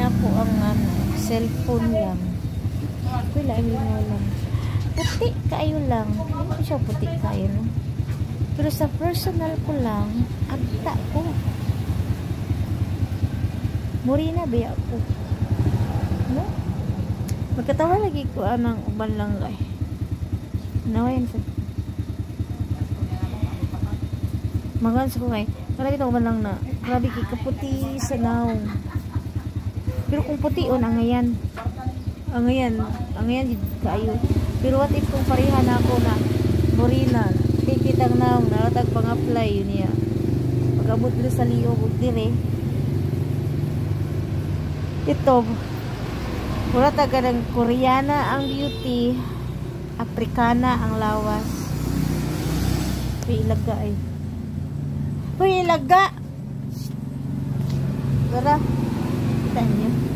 ako ang cellphone lang. Wala, lang. Puti kayo lang. Hindi siya puti kayo, no? Pero sa personal ko lang, agta ko. Murina ba ako? No? Magkatawa lagi ko anang uban lang ay. Nawayan sa magan sa ko kay. Grabe ito uban lang na. Grabe kay kaputi sa naong. Pero kung pution ang ngayon. Ang ngayon kayo. Pero what if kung pareha na ako na murina, tikitang naong naratag pang-apply yun niya. Pag-abot dito sa liog dire. Ito wala taga ng Koreana ang beauty, Africana ang lawas. Ilaga ay ilaga. Tara, kita niyo.